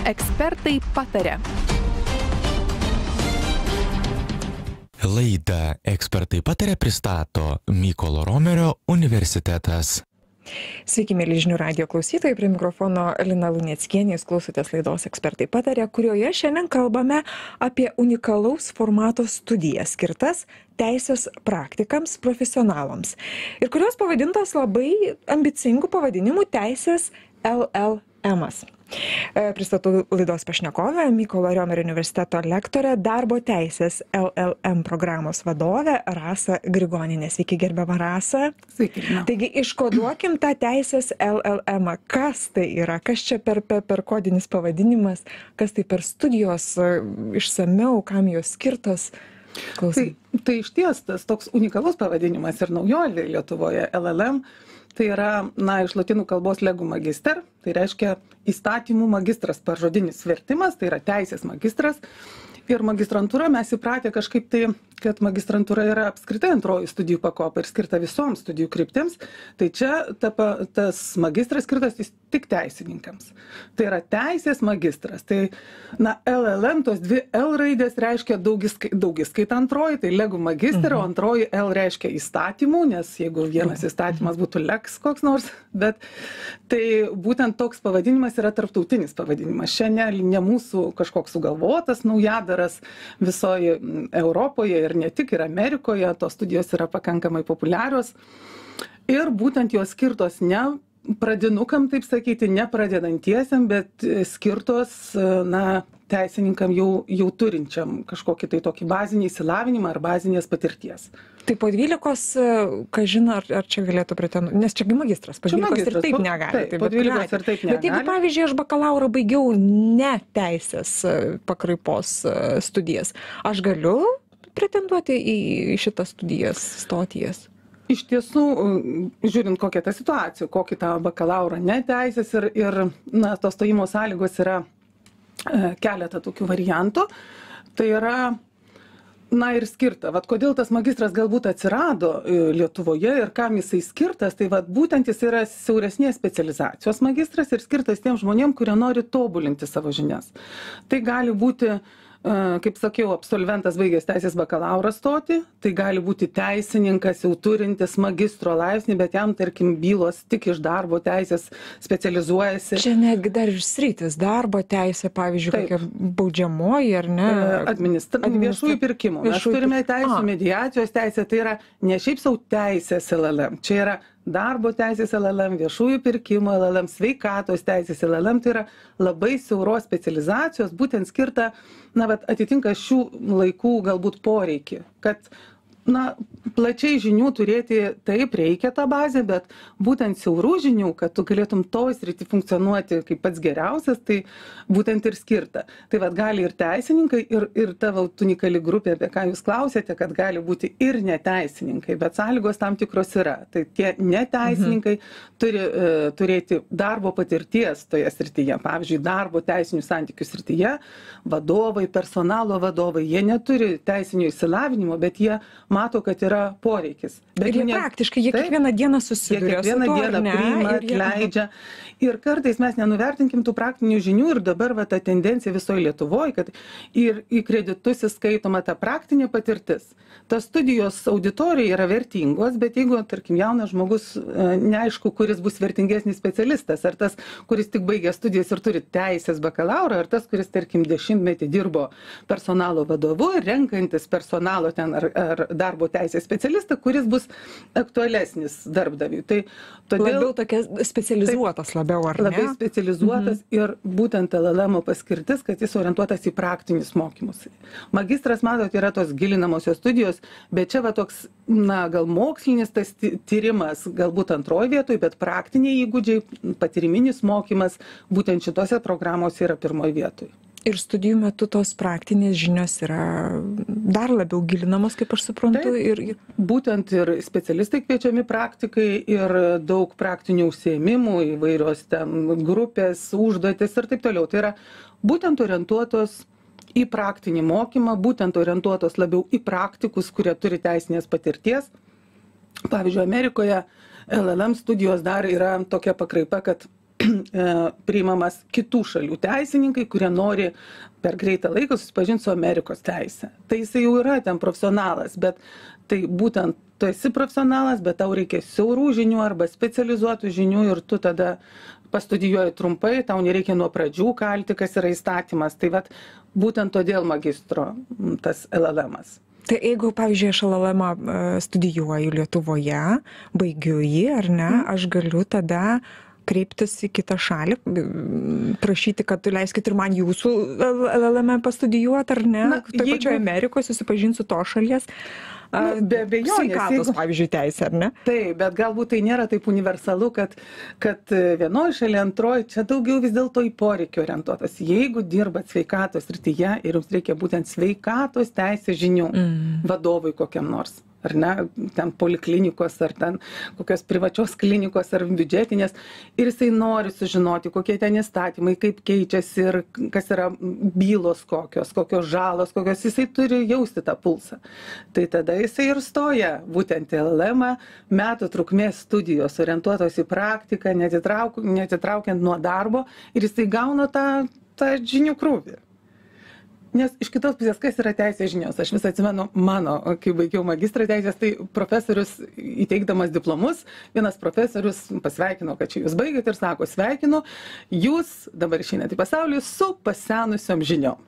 Ekspertai pataria. Laidą Ekspertai pataria pristato Mykolo Romerio universitetas. Sveiki, mėly žinių radijo klausytojai, prie mikrofono Lina Luneckienė, jūs klausotės laidos Ekspertai pataria, kurioje šiandien kalbame apie unikalaus formato studijas skirtas teisės praktikams, profesionalams ir kurios pavadintos labai ambicingų pavadinimų Teisės LLM-as. Pristatau laidos pašnekovę, Mykolo Romerio universiteto lektorę, darbo teisės LLM programos vadovę Rasą Grigonienę. Sveiki, gerbiama Rasa. Sveiki. Taigi, iškoduokim tą teisės LLM. Kas tai yra? Kas čia per kodinis pavadinimas? Kas tai per studijos? Išsamiau, kam jos skirtos? Tai iš ties tas toks unikalus pavadinimas ir naujovė Lietuvoje LLM. Tai yra, iš lotynų kalbos legum magister, tai reiškia įstatymų magistras, pažodinis vertimas, tai yra teisės magistras. Ir magistrantūra mes įpratę kažkaip tai, kad magistrantūra yra apskritai antroji studijų pakopa ir skirta visoms studijų kryptims, tai čia tas magistras skirtas tik teisininkams. Tai yra teisės magistras. Tai, LLM, tos dvi L raidės reiškia daugiskaita antroji, tai legum magister, o antroji L reiškia įstatymų, nes jeigu vienas įstatymas būtų lex koks nors, bet tai būtent toks pavadinimas yra tarptautinis pavadinimas. Čia ne mūsų kažkoks sugalvotas naujadaras visoje Europoje ir ne tik, ir Amerikoje, tos studijos yra pakankamai populiarios. Ir būtent jos skirtos ne pradinukam, taip sakyti, ne pradedantiesiam, bet skirtos, teisininkam jau turinčiam kažkokį tai tokį bazinį įsilavinimą ar bazinės patirties. Tai po 12, kažin, ar čia galėtų pretenduoti, nes čia magistras, po 12 ir taip negali. Taip, po 12 ir taip negali. Bet jeigu, pavyzdžiui, aš bakalaurą baigiau ne teisės pakraipos studijas, aš galiu pretenduoti į šitas studijas, stoties? Iš tiesų, žiūrint kokia ta situacija, kokį tą bakalaurą neteisės ir tos stojimo sąlygos yra keletą tokių variantų, tai yra, ir skirta. Kodėl tas magistras galbūt atsirado Lietuvoje ir kam jisai skirtas, tai būtent jis yra siauresnės specializacijos magistras ir skirtas tiem žmonėm, kurie nori tobulinti savo žinias. Tai gali būti, kaip sakiau, absolventas baigęs teisės bakalaurą stoti, tai gali būti teisininkas jau turintis magistro laipsnį, bet jam, tarkim, bylos tik iš darbo teisės specializuojasi. Čia netgi dar ir sritis, darbo teisė, pavyzdžiui, kokia baudžiamoji, ar ne? Viešųjų pirkimų. Mes turime teisų mediacijos teisę, tai yra ne šiaip sau teisės LLM, čia yra darbo teisės LLM, viešųjų pirkimų LLM, sveikatos teisės LLM, tai yra labai siauros specializacijos, būtent skirta, atitinka šių laikų galbūt poreikį, kad plačiai žinių turėti taip reikia tą bazę, bet būtent siaurų žinių, kad tu galėtum toj srity funkcionuoti kaip pats geriausias, tai būtent ir skirta. Tai gali ir teisininkai, ir ta unikali grupė, apie ką jūs klausėte, kad gali būti ir neteisininkai, bet sąlygos tam tikros yra. Tai tie neteisininkai turi turėti darbo patirties toje srityje. Pavyzdžiui, darbo teisinių santykių srityje vadovai, personalo vadovai, jie neturi teisinio išsilavinimo, bet jie mato, kad yra poreikis. Bet ir praktiškai jie kiekvieną dieną susiduria su tuo, kiekvieną dieną priima, atleidžia. Ir kartais mes nenuvertinkim tų praktinių žinių ir dabar ta tendencija visoje Lietuvoje, kad ir į kreditus įskaitoma ta praktinė patirtis. Tas studijos auditorijai yra vertingos, bet jeigu, tarkim, jaunas žmogus, neaišku, kuris bus vertingesnis specialistas, ar tas, kuris tik baigė studijas ir turi teisės bakalaurą, ar tas, kuris, tarkim, 10-metį dirbo personalo vadovu, renkantis personalo ten ar darbo teisės specialistą, kuris bus aktualesnis darbdaviui. Tai todėl labiau tokia specializuotas labiau, ar ne? Labai specializuotas ir būtent LLM paskirtis, kad jis orientuotas į praktinius mokymus. Magistras, matot, yra tos gilinamosios studijos, bet čia toks, gal mokslinis tas tyrimas, galbūt antroji vietoj, bet praktiniai įgūdžiai, patyriminis mokymas, būtent šitose programose yra pirmoji vietoj. Ir studijų metu tos praktinės žinios yra dar labiau gilinamos, kaip aš suprantu. Taip, būtent ir specialistai kviečiami praktikai ir daug praktinių užsiėmimų, įvairios ten grupės, užduotis ir taip toliau. Tai yra būtent orientuotos į praktinį mokymą, būtent orientuotos labiau į praktikus, kurie turi teisinės patirties. Pavyzdžiui, Amerikoje LLM studijos dar yra tokia pakraipa, kad priimamas kitų šalių teisininkai, kurie nori per greitą laiką susipažinti su Amerikos teise. Tai jisai jau yra ten profesionalas, bet tai būtent tu esi profesionalas, bet tau reikia siaurų žinių arba specializuotų žinių ir tu tada pastudijuoji trumpai, tau nereikia nuo pradžių kalti, kas yra įstatymas. Tai vat būtent todėl magistro tas LLM-as. Tai jeigu, pavyzdžiui, aš LLM studijuoju Lietuvoje, baigiu jį, ar ne, aš galiu tada kreiptis į kitą šalį, prašyti, kad leiskit ir man jūsų LLM pastudijuoti, ar ne? Toje pačioje Amerikoje susipažinsiu to šalies. Be abejonės. Sveikatos, pavyzdžiui, teisė, ar ne? Taip, bet galbūt tai nėra taip universalu, kad vienoje šalyje, antroje, čia daugiau vis dėlto į poreikį orientuotas. Jeigu dirbat sveikatos srityje ir jums reikia būtent sveikatos teisės žinių vadovui kokiam nors, ar ne, ten poliklinikos, ar ten kokios privačios klinikos, ar biudžetinės, ir jisai nori sužinoti, kokie ten įstatymai, kaip keičiasi ir kas yra bylos kokios žalos, kokios, jisai turi jausti tą pulsą. Tai tada jisai ir stoja būtent LLM, metų trukmės studijos orientuotos į praktiką, netitraukiant nuo darbo, ir jisai gauna tą žinių krūvį. Nes iš kitos pusės, kas yra teisės žinios? Aš vis atsimenu kai baigiau magistrą teisės, tai profesorius įteikdamas diplomus, vienas profesorius pasveikino, kad čia jūs baigėte ir sako, sveikinu, jūs dabar išeinate į pasaulį su pasenusiom žiniom.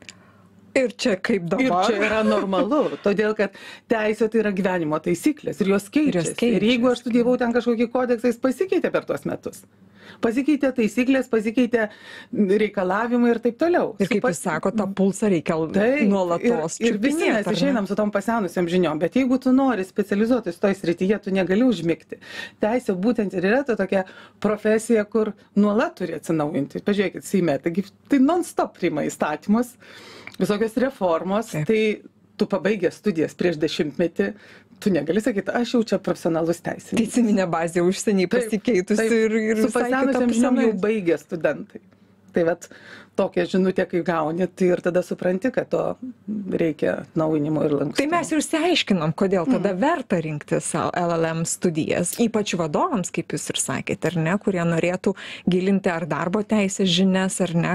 Ir čia kaip dabar. Ir čia yra normalu, todėl kad teisė tai yra gyvenimo taisyklės ir jos keičiasi. Ir jeigu aš studijavau ten kažkokį kodeksą, jis pasikeitė per tuos metus. Pasikeitė taisyklės, pasikeitė reikalavimai ir taip toliau. Ir kaip jūs sako, tą pulsą reikia nuolatos čiupinėti. Ir visi mes išeinam su tom pasenusiam žiniom, bet jeigu tu nori specializuotis toj srityje, tu negali užmigti. Teisė būtent ir yra ta tokia profesija, kur nuolat turi atsinaujinti. Pažiūrėkit, Seime, tai non-stop priima įstatymus, visokios reformos. Taip. Tai tu pabaigęs studijas prieš 10 metį, tu negali sakyti, aš jau čia profesionalus teisininkas. Teisiminė bazė užsieniai pasikeitusi ir su pasenusiam žiniom jau baigė studentai. Tai vat tokią žinutę, kai gauni, tai ir tada supranti, kad to reikia atnaujinimo ir lankstumo. Tai mes ir išsiaiškinom, kodėl tada verta rinktis LLM studijas, ypač vadovams, kaip jūs ir sakėte, ar ne, kurie norėtų gilinti ar darbo teisės žinias, ar ne,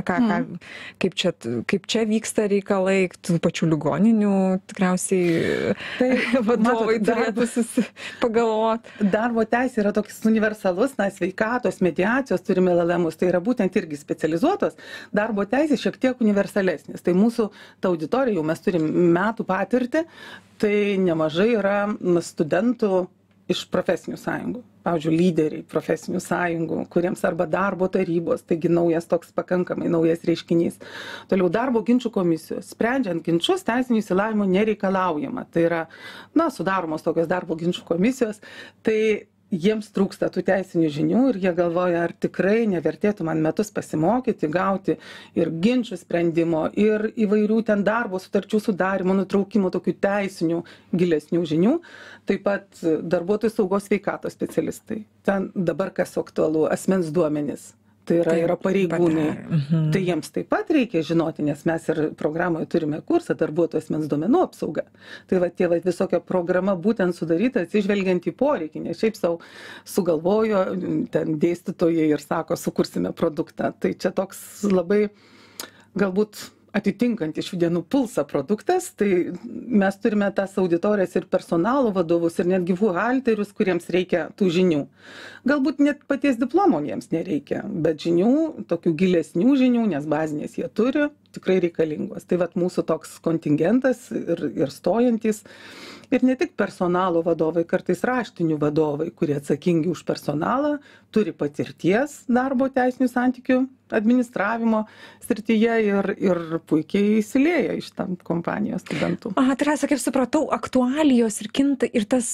kaip čia vyksta reikalai, tų pačių ligoninių tikriausiai vadovai turėtų pagalvoti. Darbo teisė yra toks universalus, sveikatos, mediacijos turime LLM-us, tai yra būtent irgi specializuotos. Darbo teisė šiek tiek universalesnis. Tai mūsų ta auditorija, jau mes turim metų patirtį, tai nemažai yra studentų iš profesinių sąjungų. Pavyzdžiui, lyderiai profesinių sąjungų, kuriems arba darbo tarybos, taigi toks pakankamai naujas reiškinys. Toliau darbo ginčų komisijos. Sprendžiant ginčus, teisinio išsilavinimo nereikalaujama. Tai yra, sudaromos tokios darbo ginčų komisijos. Tai jiems trūksta tų teisinių žinių ir jie galvoja, ar tikrai nevertėtų man metus pasimokyti, gauti ir ginčų sprendimo, ir įvairių ten darbo sutarčių sudarimo, nutraukimo, tokių teisinių gilesnių žinių. Taip pat darbuotojų saugos sveikatos specialistai. Ten dabar kas aktualu, asmens duomenys. Tai yra pareigūnai. Tai jiems taip pat reikia žinoti, nes mes ir programoje turime kursą darbuotojų asmens duomenų apsauga. Tai visokia programa būtent sudaryta atsižvelgiant į poreikį, nes šiaip savo sugalvojo ten dėstytojai ir sako, sukursime produktą. Tai čia toks labai galbūt atitinkant iš šių dienų pulsą produktas, tai mes turime tas auditorijas ir personalo vadovus, ir netgi buhalterius, kuriems reikia tų žinių. Galbūt net paties diplomo jiems nereikia, bet žinių, tokių gilesnių žinių, nes bazinės jie turi, tikrai reikalingos. Tai mūsų toks kontingentas ir stojantis. Ir ne tik personalo vadovai, kartais raštinių vadovai, kurie atsakingi už personalą, turi patirties darbo teisinių santykių administravimo srityje ir puikiai įsilieja iš tam kompanijos studentų. Teresa, kaip supratau, aktualijos ir tas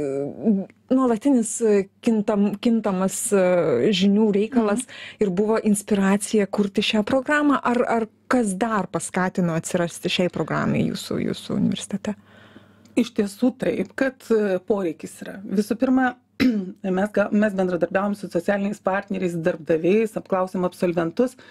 nuolatinis kintamas žinių reikalas ir buvo inspiracija kurti šią programą. Ar kas dar paskatino atsirasti šiai programai jūsų universitete? Iš tiesų taip, kad poreikis yra. Visų pirma, mes bendradarbiavom su socialiniais partneriais, darbdaviais, apklausėm absolventus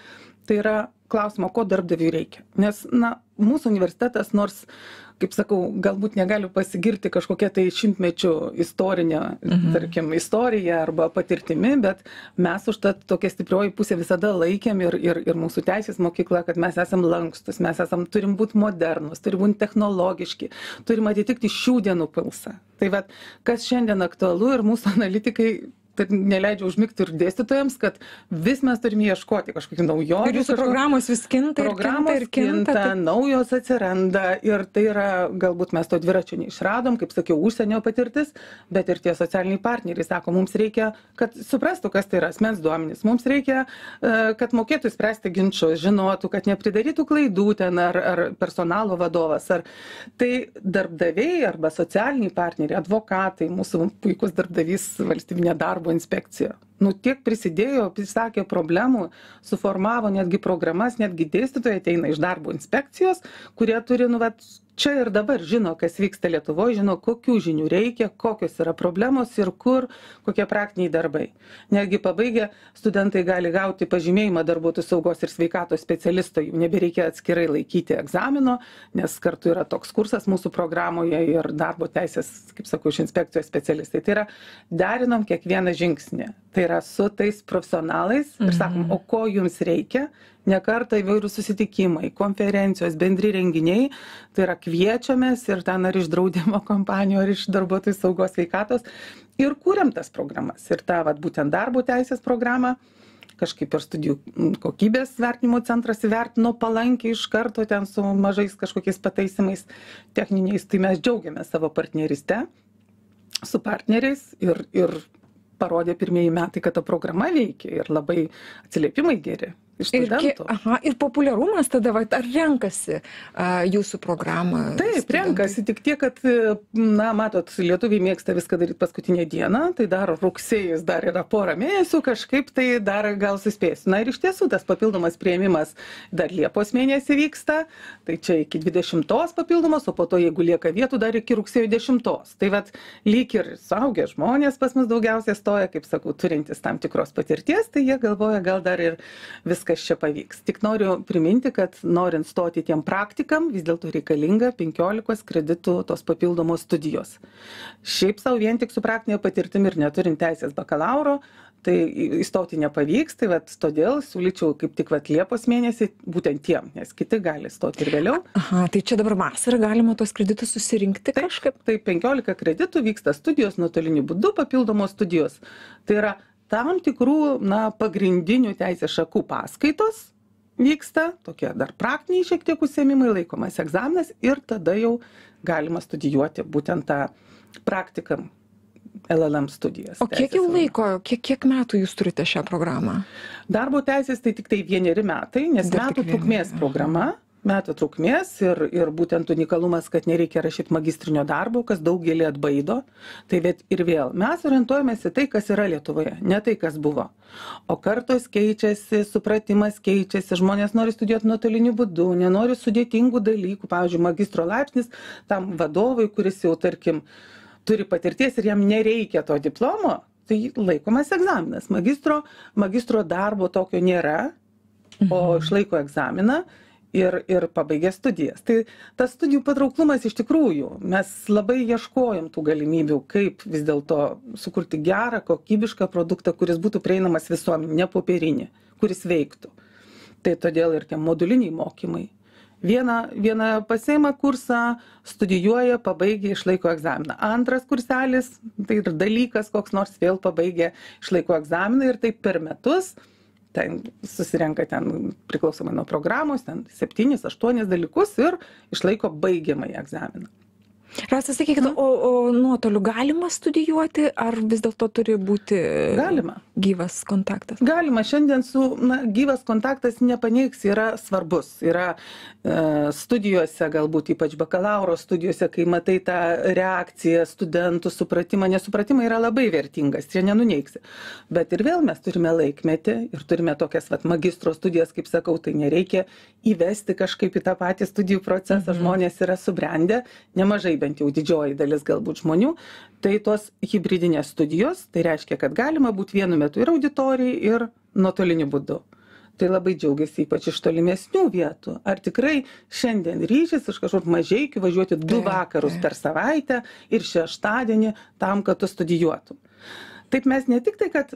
tai yra klausimo, ko darbdaviui reikia. Nes, mūsų universitetas, nors, kaip sakau, galbūt negali pasigirti kažkokia tai šimtmečių istorinė, tarkim, istorija arba patirtimi, bet mes už tą tokią stiprioji pusę visada laikėm ir mūsų teisės mokykla, kad mes esam lankstus, turim būti modernus, turim būti technologiški, turim atitikti šių dienų pulsą. Tai vat, kas šiandien aktualu ir mūsų analitikai tai neleidžia užmigti ir dėstytojams, kad vis mes turime ieškoti kažkokių naujovių. Ir jūsų programos vis kinta ir kinta. Naujos atsiranda ir tai yra, galbūt mes to dviračio neišradom, kaip sakiau, užsienio patirtis, bet ir tie socialiniai partneriai sako, mums reikia, kad suprastų, kas tai yra asmens duomenys, mums reikia, kad mokėtų spręsti ginčus, žinotų, kad nepridarytų klaidų ten ar personalo vadovas. Tai darbdaviai arba socialiniai partneriai, advokatai, mūsų puikus darbdavys valstybinė darbo inspekcija. Tiek prisidėjo, prisakė problemų, suformavo netgi programas, netgi dėstytojai ateina iš darbo inspekcijos, kurie turi, čia ir dabar žino, kas vyksta Lietuvoje, žino, kokių žinių reikia, kokios yra problemos ir kur, kokie praktiniai darbai. Netgi pabaigę studentai gali gauti pažymėjimą darbuotojų saugos ir sveikatos specialisto, jų nebereikia atskirai laikyti egzamino, nes kartu yra toks kursas mūsų programoje ir darbo teisės, kaip sakau, iš inspekcijos specialistai. Tai yra, derinom kiekvieną žingsnį. Tai yra su tais profesionalais ir sakom, o ko jums reikia? Ne kartą įvairūs susitikimai, konferencijos, bendri renginiai, tai yra kviečiamės ir ten ar iš draudimo kompanijų, ar iš darbuotojų saugos sveikatos ir kūrėm tas programas. Ir tą būtent darbo teisės programą kažkaip ir studijų kokybės vertinimo centras įvertino palankiai iš karto ten su mažais kažkokiais pataisimais techniniais. Tai mes džiaugiamės savo partneriste su partneriais ir parodė pirmieji metai, kad ta programa veikia ir labai atsiliepimai geri. Ir populiarumas tada, ar renkasi jūsų programą? Taip, renkasi, tik tiek, kad, matot, lietuviai mėgsta viską daryti paskutinę dieną, tai dar rugsėjus dar yra porą mėnesių, kažkaip tai dar gal suspėsiu. Ir iš tiesų tas papildomas priėmimas dar Liepos mėnesį vyksta, tai čia iki 20 papildomos, o po to, jeigu lieka vietų, dar iki rugsėjo 10. Tai lyg ir suaugę žmonės pas mus daugiausiai stoja, kaip sakau, turintis tam tikros patirties, tai jie galvoja, gal dar ir viskas čia pavyks. Tik noriu priminti, kad norint stoti tiem praktikam, vis dėlto reikalinga 15 kreditų tos papildomos studijos. Šiaip savo vien tik su praktinė patirtim ir neturint teisės bakalauro, tai įstoti nepavyks, tai todėl siūlyčiau kaip tik Liepos mėnesį būtent tiem, nes kiti gali stoti ir vėliau. Tai čia dabar vasarą galima tos kreditus susirinkti kažkaip? Tai 15 kreditų vyksta studijos nuotoliniu būdu, papildomos studijos. Tai yra tam tikrų, pagrindinių teisės šakų paskaitos vyksta, tokie dar praktiniai šiek tiek užsiėmimai, laikomas egzaminas ir tada jau galima studijuoti būtent tą praktikam LLM studijas. O kiek jau laiko, kiek metų jūs turite šią programą? Darbo teisės tai tik tai 1 metai, nes metų trukmės programa. Metų trukmės ir būtent unikalumas, kad nereikia rašyti magistrinio darbo, kas daugelį atbaido. Tai ir vėl, mes orientuojamės į tai, kas yra Lietuvoje, ne tai, kas buvo. O kartos keičiasi, supratimas keičiasi, žmonės nori studijuoti nuotoliniu būdu, nenori sudėtingų dalykų. Pavyzdžiui, magistro laipsnis tam vadovui, kuris jau, tarkim, turi patirties ir jam nereikia to diplomo, tai laikomas egzaminas. Magistro darbo tokio nėra, o išlaiko egzaminą. Ir pabaigė studijas. Tai tas studijų patrauklumas iš tikrųjų, mes labai ieškojom tų galimybių, kaip vis dėlto sukurti gerą, kokybišką produktą, kuris būtų prieinamas visuomenei, ne popierinį, kuris veiktų. Tai todėl ir tie moduliniai mokymai. Vieną pasiima kursą, studijuoja, pabaigia, išlaiko egzaminą. Antras kurselis, tai ir dalykas koks nors vėl pabaigia, išlaiko egzaminą ir taip per metus ten susirenka priklausomai nuo programos, 7-8 dalykus ir išlaiko baigiamąjį egzaminą. Rasa, sakykite, o nuotoliu galima studijuoti, ar vis dėlto turi būti gyvas kontaktas? Galima. Šiandien gyvas kontaktas nepaneigs, yra svarbus. Yra studijose, galbūt ypač bakalauro studijose, kai matai tą reakciją, studentų supratimą, nesupratimą yra labai vertingas, čia nenuneigsi. Bet ir vėl mes turime laikmetį ir turime tokias magistro studijas, kaip sakau, tai nereikia įvesti kažkaip į tą patį studijų procesą, žmonės yra subrendę, nemažai bent jau didžioji dalis galbūt žmonių, tai tos hibridinės studijos, tai reiškia, kad galima būti vienu metu ir auditorijai, ir nuotoliniu būdu. tai labai džiaugiasi ypač iš tolimesnių vietų. Ar tikrai šiandien ryšys iš kažkur Mažeikių važiuoti 2 vakarus per savaitę ir šeštadienį tam, kad tu studijuotum. Taip mes ne tik tai, kad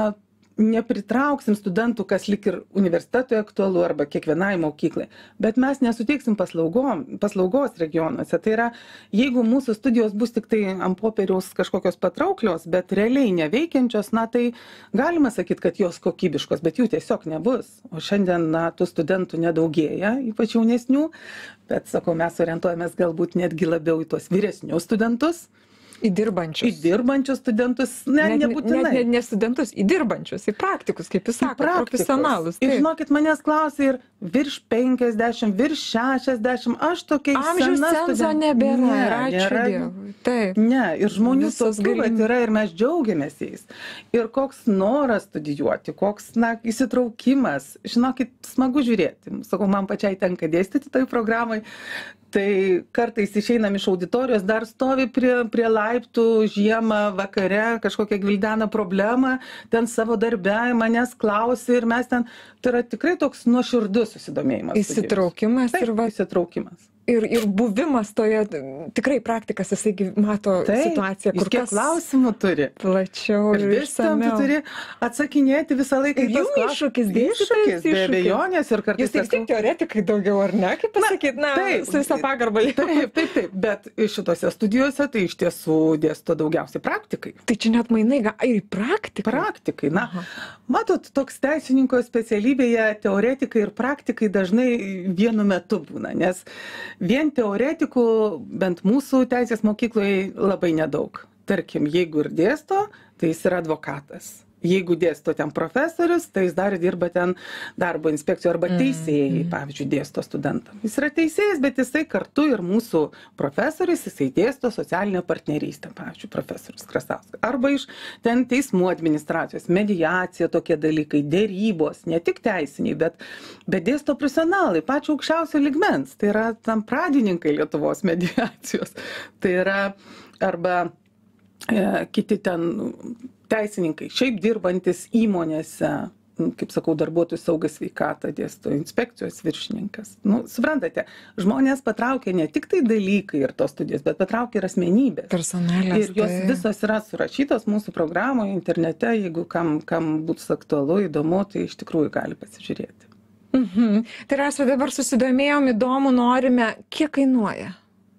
nepritrauksim studentų, kas lik ir universitetui aktualu arba kiekvienai mokyklai, bet mes nesuteiksim paslaugos regionuose. Tai yra, jeigu mūsų studijos bus tik tai ant popieriaus kažkokios patrauklios, bet realiai neveikiančios, tai galima sakyti, kad jos kokybiškos, bet jų tiesiog nebus. O šiandien tų studentų nedaugėja, ypač jaunesnių, bet sakau, mes orientuojamės galbūt netgi labiau į tuos vyresnius studentus. Į dirbančius studentus, nebūtinai. Net ne studentus, į dirbančius, į praktikus, kaip jūs sakote, profesionalus. Ir žinokit, manęs klausia ir virš 50, virš 60, aš tokiais amžiaus cenzo nebėra, ačiū Dievui. Taip. Ne, ir žmonių tokių yra ir mes džiaugiamės jais. Ir koks noras studijuoti, koks įsitraukimas, žinokit, smagu žiūrėti. Sakau, man pačiai tenka dėstyti toj programai. Tai kartais išeinam iš auditorijos, dar stovi prie laiptų žiemą, vakare, kažkokią gvildena problemą, ten savo darbe manęs klausia ir mes ten, tai yra tikrai toks nuoširdus susidomėjimas. Įsitraukimas. Taip, įsitraukimas. Ir buvimas toje, tikrai praktikas, jisai mato situaciją, kur kas klausimų turi. Plačiau ir išsamiau. Tu turi atsakinėti visą laiką. Ir jų iššūkis, be abejonės ir kartais. Jūs tik teoretikai daugiau, ar ne, kaip pasakyti, su visą pagarbą. Taip, bet šitose studijose tai iš tiesų dėsto daugiausiai praktikai. Tai čia net mainai, ir praktikai. Praktikai, matot, toks teisininko specialybėje teoretikai ir praktikai dažnai vienu metu būna, nes vien teoretikų, bent mūsų teisės mokykloje, labai nedaug. Tarkim, jeigu ir dėsto, tai jis yra advokatas. Jeigu dėsto ten profesorius, tai jis dar dirba ten darbo inspekcijų arba teisėjai, pavyzdžiui, dėsto studentam. Jis yra teisėjas, bet jisai kartu ir mūsų profesorius, jisai dėsto socialinę partnerystę, pavyzdžiui, profesorius Krasauskas. Arba iš ten teismų administracijos, mediacija, tokie dalykai, dėrybos, ne tik teisiniai, bet dėsto profesionalai, pačio aukščiausio lygmens. Tai yra tam pradininkai Lietuvos mediacijos. Tai yra arba kiti ten teisininkai, šiaip dirbantis įmonėse, kaip sakau, darbuotojų saugas sveikatą dėsto, inspekcijos viršininkas. Suprantate, žmonės patraukia ne tik tai dalykai ir tos studijos, bet patraukia ir asmenybės. Personalės. Ir jos visos yra surašytos mūsų programoje, internete, jeigu kam būtų aktualu, įdomu, tai iš tikrųjų gali pasižiūrėti. Tai Rasa, dabar susidomėjom, įdomu, norime, kiek kainuoja?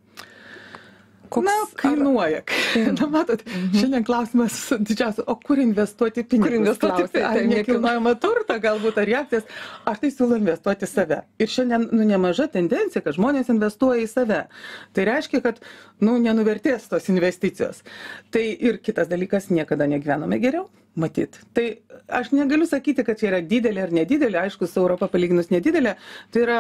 Kainuoja. Matot, šiandien klausimas didžiausias, o kur investuoti pinigus? Ar nekilnojamą turtą, galbūt ar į akcijas, ar tai siūlo investuoti save. Ir šiandien nemaža tendencija, kad žmonės investuoja į save. Tai reiškia, kad nenuvertės tos investicijos. Tai ir kitas dalykas, niekada negyvenome geriau, matyt. Tai aš negaliu sakyti, kad čia yra didelė ar nedidelė, aišku, su Europa palyginus nedidelė, tai yra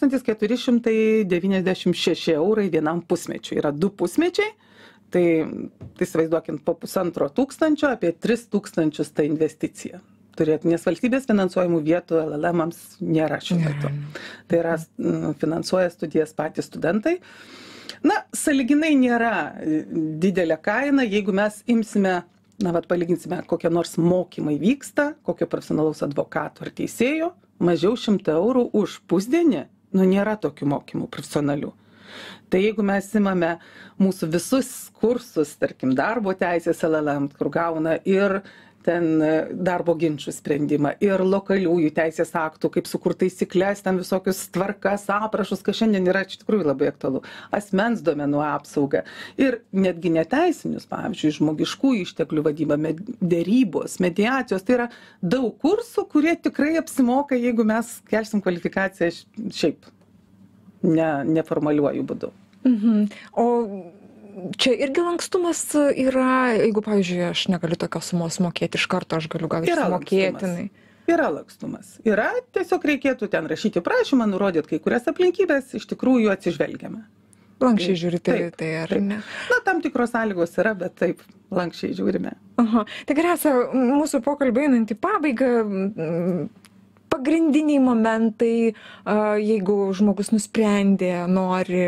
1496 eurai vienam pusmečiui. Yra 2 pusmečiai, tai įsivaizduokim, po 1500, apie 3000 ta investicija turėtų, nes valstybės finansuojamų vietų LLM-ams nėra šiuo metu. Tai yra finansuoja studijas patys studentai. Sąlyginai nėra didelė kaina, jeigu mes imsime, palyginsime, kokie nors mokymai vyksta, kokio profesionalaus advokato ar teisėjo, mažiau 100 eurų už pusdienį, nėra tokių mokymų profesionalių. Tai jeigu mes imame mūsų visus kursus, tarkim, darbo teisės LLM, kur gauna ir ten darbo ginčų sprendimą, ir lokaliųjų teisės aktų, kaip sukurti taisyklės, ten visokius tvarkas, aprašus, kas šiandien yra iš tikrųjų labai aktualu, asmens duomenų apsauga ir netgi neteisinius, pavyzdžiui, žmogiškų išteklių vadyba, dėrybos, mediacijos, tai yra daug kursų, kurie tikrai apsimoka, jeigu mes kelsim kvalifikaciją šiaip neformaliuoju būdu. O čia irgi lankstumas yra, jeigu, pavyzdžiui, aš negaliu tokios sumos mokėti iš karto, aš galiu gal išmokėtinai. Yra lankstumas. Yra, tiesiog reikėtų ten rašyti prašymą, nurodyti kai kurias aplinkybės, iš tikrųjų atsižvelgiame. Lankščiai žiūrite tai, ar ne? Tam tikros sąlygos yra, bet taip, lankščiai žiūrime. Tai Rasa, mūsų pokalbį einant į pabaigą, pagrindiniai momentai, jeigu žmogus nusprendė, nori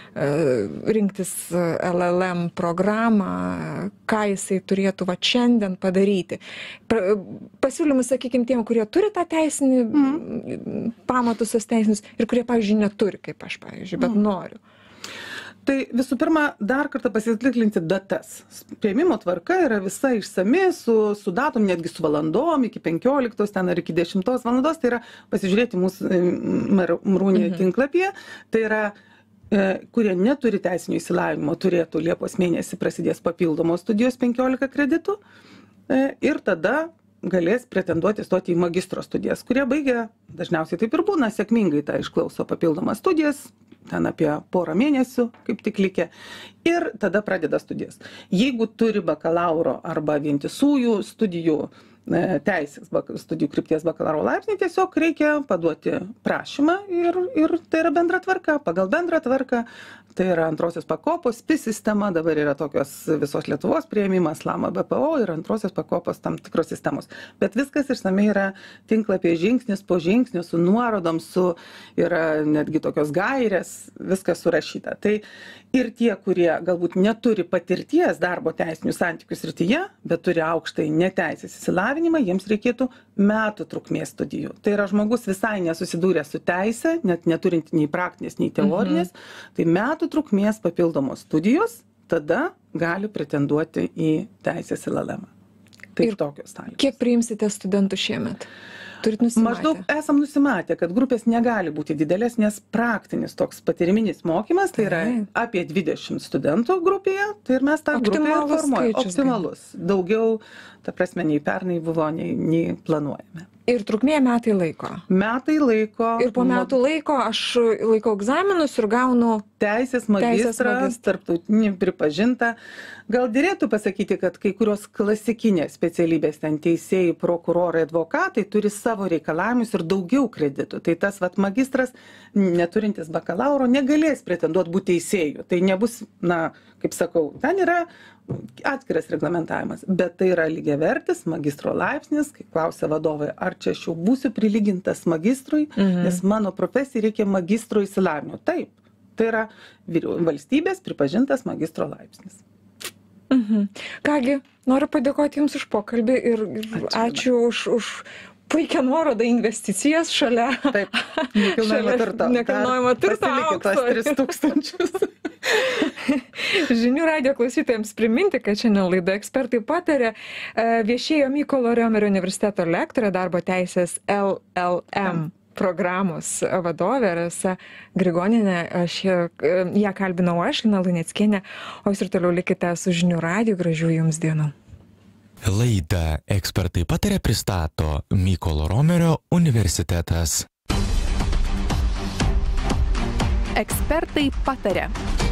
rinktis LLM programą, ką jisai turėtų va šiandien padaryti. Pasiūlymus, sakykime, tiem, kurie turi tą teisinį pamatus, tas teisinius, ir kurie, pavyzdžiui, neturi, kaip aš, pavyzdžiui, bet noriu. Tai visų pirma, dar kartą pasitikrinti datas. Priėmimo tvarka yra visa išsami, su datom, netgi su valandom, iki 15 ten ar iki 10 valandos, tai yra pasižiūrėti mūsų Mrunė tinklapyje, tai yra, kurie neturi teisinio išsilavinimo, turėtų Liepos mėnesį prasidės papildomos studijos 15 kreditų ir tada galės pretenduoti stoti į magistro studijas, kurie baigia, dažniausiai taip ir būna, sėkmingai tą išklauso papildomas studijas, ten apie porą mėnesių, kaip tik likę, ir tada pradeda studijas. Jeigu turi bakalauro arba vientisųjų studijų teisės studijų krypties bakalauro laipsnį, tiesiog reikia paduoti prašymą ir tai yra bendra tvarka. Pagal bendrą tvarką, tai yra antrosios pakopos, PIS sistema, dabar yra tokios visos Lietuvos priėmimas, LAMA BPO ir antrosios pakopos tam tikros sistemos. Bet viskas išsamei yra tinklapyje žingsnis po žingsnio, su nuorodom, yra netgi tokios gairės, viskas surašyta. Tai ir tie, kurie galbūt neturi patirties darbo teisinių santykių srityje, bet turi aukštai neteisės įsilavinimą, jiems reikėtų metų trukmės studijų. Tai yra žmogus visai nesusidūrė su teise, net neturint nei praktinės, nei teorinės, tai metų trukmės papildomos studijos tada gali pretenduoti į teisės LLM. Tai tokios sąlygos. Kiek priimsite studentų šiemet? Turit nusimatę? Maždaug esam nusimatę, kad grupės negali būti didelės, nes praktinis toks patyriminis mokymas, tai yra apie 20 studentų grupėje, tai ir mes tą grupę formuojame. Optimalus. Daugiau, ta prasme, nei pernai buvo, nei planuojame. Ir trukmė metai laiko? Metai laiko. Ir po metų laiko aš laikau egzaminus ir gaunu teisės magistrą, tarptautinį pripažintą. Gal dėrėtų pasakyti, kad kai kurios klasikinės specialybės, ten teisėjai, prokurorai, advokatai turi savo reikalavimus ir daugiau kreditų. Tai tas magistras, neturintis bakalauro, negalės pretenduoti būti teisėjų. Tai nebus, kaip sakau, ten yra atskiras reglamentavimas, bet tai yra lygiavertis magistro laipsnis, kai klausia vadovai, ar čia aš jau būsiu prilygintas magistrui, nes mano profesijai reikia magistro įsilavinimo. Taip, tai yra valstybės pripažintas magistro laipsnis. Kągi, noriu padėkoti Jums už pokalbį ir ačiū už puikią nuorodą investicijas šalia. Taip, nekilnojamo turto aukso. 3000. Žinių radijo klausytojams priminti, kad šiandien laida Ekspertai pataria viešėjo Mykolo Riomerio universiteto lektorė, darbo teisės LLM programos vadovė Rasa Grigonienė. Ją kalbinau aš, Lina Luneckienė, o Jūs ir toliau likite su Žinių radiju. Gražių Jums dienų. Laidą Ekspertai pataria pristato Mykolo Romerio universitetas. Ekspertai pataria.